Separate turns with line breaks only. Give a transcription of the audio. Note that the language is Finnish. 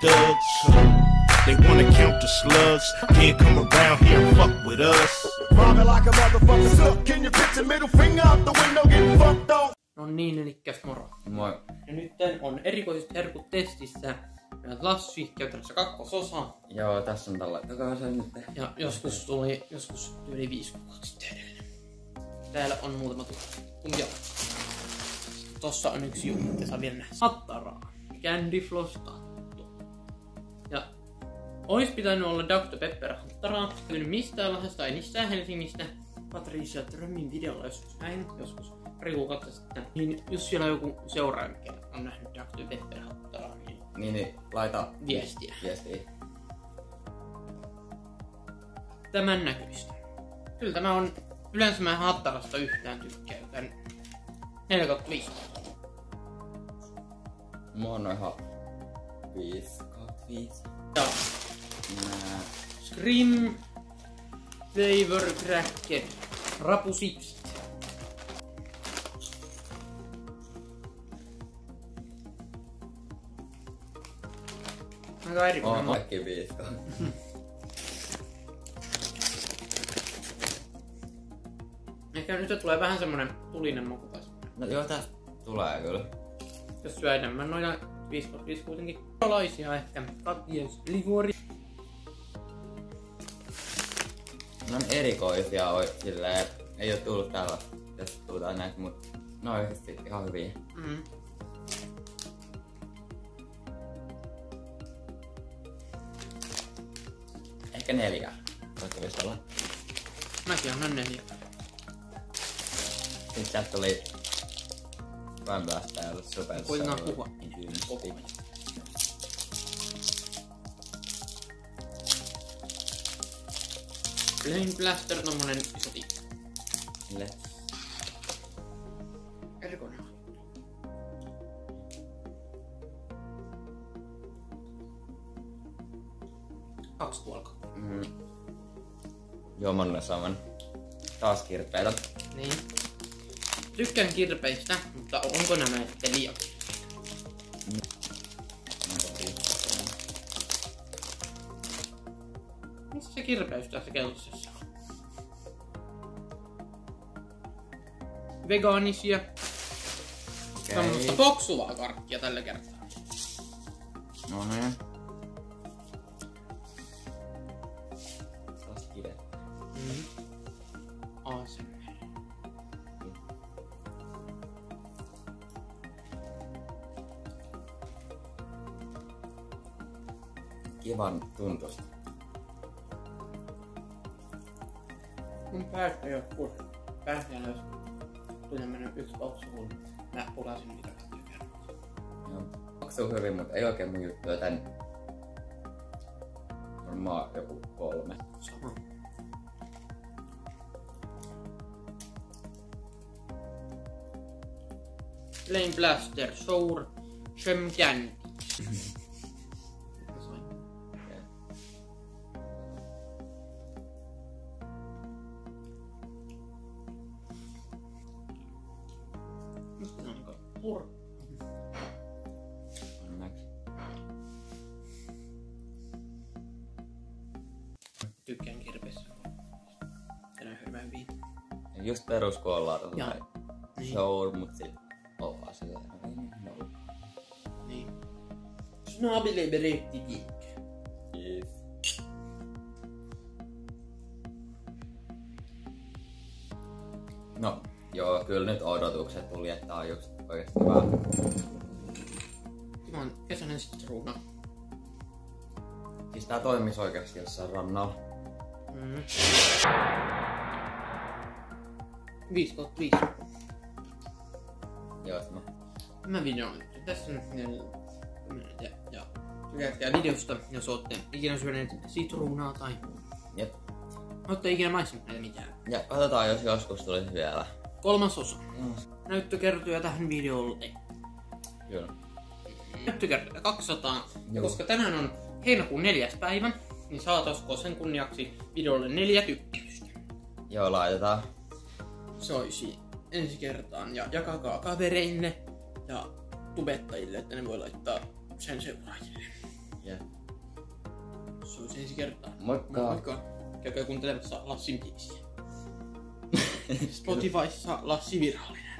thugs. They wanna count the slugs, can't come around here and fuck with us.
Mobbing like a motherfucker suck. Can you pitch a middle finger out the window, get fucked on?
No niin, elikkäs moro.
Moi.
Ja nyt on erikoiset herkut testissä. Lassi käytännössä kakkososa.
Joo, tässä on tällä. Joka se nyt.
Ja joskus tuli yli 5 kuukautta sitten edellinen. Täällä on muutama tuntia. Tossa on yksi juttu, että saa vielä nähdä. Hattaraa. Candy Floss tattu. Ja ois pitänyt olla Dr. Pepper hattaraa. Ei mistään Lahdesta, ei mistään Helsingistä. Patricia Trömmin videolla joskus näin, joskus pari kuukautta sitten. Niin jos siellä joku seuraaja, mikä on nähnyt Dr. Pepper hattaraa,
niin laita
viestiä. Tämän näköistä. Kyllä tämä on, yleensä mä hattarasta yhtään tykkää, joten 4/5.
Mä oon ihan 5/5.
Ja Scream Flavor Cracker Rapusipsit. Aika erikoinen.
Oon kaikki 5.
Ehkä nyt tulee vähän semmonen tulinen maku.
No joo, tästä tulee kyllä.
Jos syö enemmän noita 5/5 kuitenkin. Laisia ehkä. Katjes liguori.
Ne on erikoisia, silleen, ei oo tullut täällä, jos tuutaan näitä, mut ne on oikeesti ihan hyviä. Ehkä 4. Voitko olla?
Mäkin annan 4.
Sitten sieltä tuli Ramblasta ja Super
Koitetaan puhua. Flame Blaster, tommonen iso tikka. Erikoinen. Kaksi tuolka.
Joo, mä oon saman. Taas kirpeitä.
Niin. Tykkään kirpeistä, mutta onko nämä sitten liian? Missä se kirpeys tässä keltaisessa on? Vegaanisia. Tämmöstä poksuvaa karkkia tällä kertaa.
No niin. Taas kivet.
ASMR.
Kivan tuntusta.
Mun päästä ei oo kursi. Päästä ei oo tuli tämmönen yksi poksu, kun mä pulasin niitä kahtia kertaa.
Joo. Maksuu hyvin, mutta ei oikein mun juttu, joten varmaan joku 3.
Sama. Flame Blaster, Sour, Shem Candy. Mistä se on pur?
Onneksi.
Tykkään kirpeissä. Tänään hyvää viitä.
Just peruskoolaa
Jaa.
niin. Sour, mut sit ollaan sillä no.
Niin. Snabile berätti gick.
Yes. No, joo, kyllä nyt odotukset tuli, että on just oikeesti hyvä.
Tämä on kesäinen sitruuna.
Siis tää toimis oikeesti jossain rannalla.
5/5.
Joo, sama.
Tämä video on tässä nyt 40 ja tykkäätkää videosta, jos ootte ikinä syöneet sitruunaa tai
Jep.
ootte ikinä maistanut näitä mitään.
Ja katsotaan, jos joskus tulisi vielä.
3. osa. Näyttökertoja tähän videolle.
Kyllä.
Näyttökertoja 200. Ja
Joo.
koska tänään on heinäkuun 4. päivä, niin saataisiko sen kunniaksi videolle 4 tykkäystä.
Joo, laitetaan.
Se olisi ensi kertaan ja jakakaa kavereille ja tubettajille, että ne voi laittaa sen seuraajille.
Jep.
Se olisi ensi kertaa.
Moikka!
Moikka! Käykää kuuntelemassa Lassin biisiä. Spotifyssa Lassi Virallinen.